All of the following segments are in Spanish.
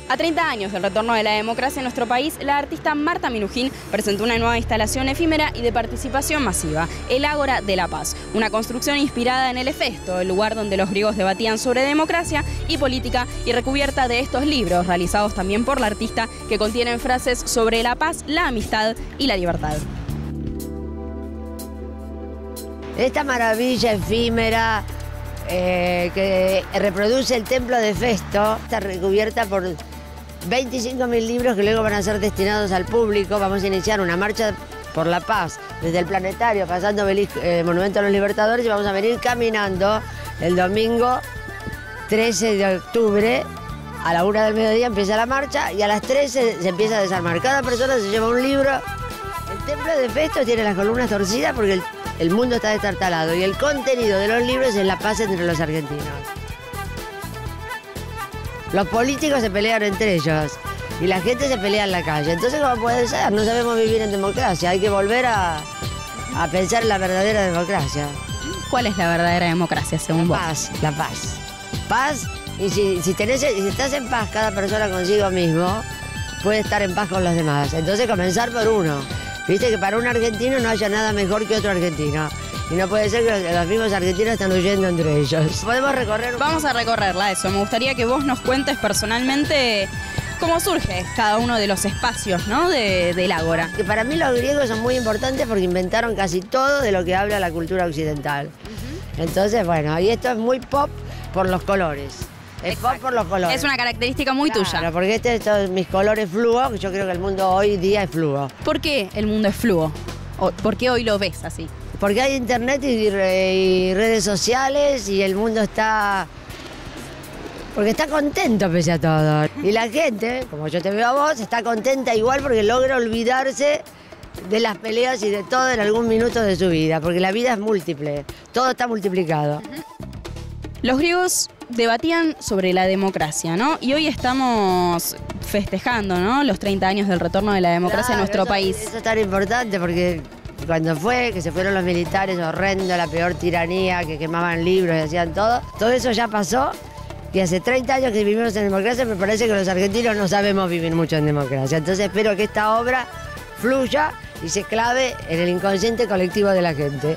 A 30 años del retorno de la democracia en nuestro país, la artista Marta Minujín presentó una nueva instalación efímera y de participación masiva, el Ágora de la Paz, una construcción inspirada en el Hefesto, el lugar donde los griegos debatían sobre democracia y política, y recubierta de estos libros, realizados también por la artista, que contienen frases sobre la paz, la amistad y la libertad. Esta maravilla efímera que reproduce el templo de Hefesto está recubierta por 25.000 libros que luego van a ser destinados al público. Vamos a iniciar una marcha por la paz desde el planetario, pasando Monumento a los Libertadores, y vamos a venir caminando el domingo 13 de octubre. A la 1 del mediodía empieza la marcha y a las 13 se empieza a desarmar. Cada persona se lleva un libro. El templo de Hefesto tiene las columnas torcidas porque el mundo está destartalado, y el contenido de los libros es la paz entre los argentinos. Los políticos se pelean entre ellos y la gente se pelea en la calle. Entonces, ¿cómo puede ser? No sabemos vivir en democracia. Hay que volver a pensar en la verdadera democracia. ¿Cuál es la verdadera democracia, según vos? La paz. Paz, y si estás en paz, cada persona consigo mismo puede estar en paz con los demás. Entonces, comenzar por uno. Viste que para un argentino no haya nada mejor que otro argentino. Y no puede ser que los mismos argentinos están huyendo entre ellos. Podemos recorrer. Vamos a recorrerla, eso. Me gustaría que vos nos cuentes personalmente cómo surge cada uno de los espacios, ¿no?, del Ágora. Que para mí los griegos son muy importantes porque inventaron casi todo de lo que habla la cultura occidental. Entonces, bueno, y esto es muy pop por los colores. Es pop por los colores. Es una característica muy tuya. Porque estos son mis colores fluo, que yo creo que el mundo hoy día es fluo. ¿Por qué el mundo es fluo? ¿Por qué hoy lo ves así? Porque hay internet y redes sociales y el mundo está... Porque está contento pese a todo. Y la gente, como yo te veo a vos, está contenta igual porque logra olvidarse de las peleas y de todo en algún minuto de su vida. Porque la vida es múltiple, todo está multiplicado. Los griegos debatían sobre la democracia, ¿no? Y hoy estamos festejando, ¿no?, los 30 años del retorno de la democracia en nuestro país. Eso es tan importante porque cuando que se fueron los militares, horrendo, la peor tiranía, que quemaban libros y hacían todo eso ya pasó. Y hace 30 años que vivimos en democracia, me parece que los argentinos no sabemos vivir mucho en democracia. Entonces espero que esta obra fluya y se clave en el inconsciente colectivo de la gente.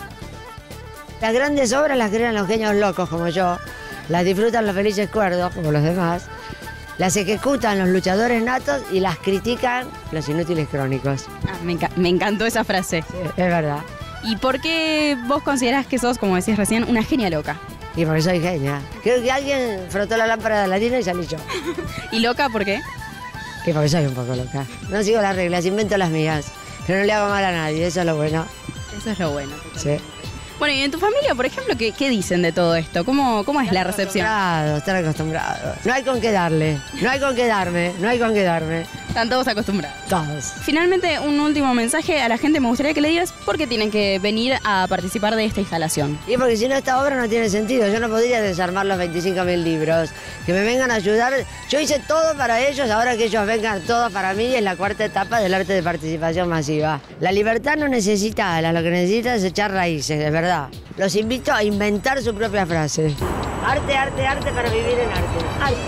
Las grandes obras las crean los genios locos como yo, las disfrutan los felices cuerdos como los demás, las ejecutan los luchadores natos y las critican los inútiles crónicos. Me encantó esa frase. Sí, es verdad. ¿Y por qué vos considerás que sos, como decías recién, una genia loca? Y porque soy genia. Creo que alguien frotó la lámpara de Aladino y salí yo. ¿Y loca por qué? Que porque soy un poco loca. No sigo las reglas, invento las mías. Pero no le hago mal a nadie, eso es lo bueno. Eso es lo bueno. Sí. Bueno, y en tu familia, por ejemplo, ¿qué dicen de todo esto? ¿Cómo es la recepción? Están acostumbrados. No hay con qué darle, no hay con qué darme, no hay con qué darme. Están todos acostumbrados. Todos. Finalmente, un último mensaje a la gente. Me gustaría que le digas por qué tienen que venir a participar de esta instalación. Y porque si no, esta obra no tiene sentido. Yo no podría desarmar los 25.000 libros. Que me vengan a ayudar. Yo hice todo para ellos, ahora que ellos vengan todo para mí, es la cuarta etapa del arte de participación masiva. La libertad no necesita alas, lo que necesita es echar raíces, de verdad. Los invito a inventar su propia frase. Arte, arte, arte para vivir en arte. Arte.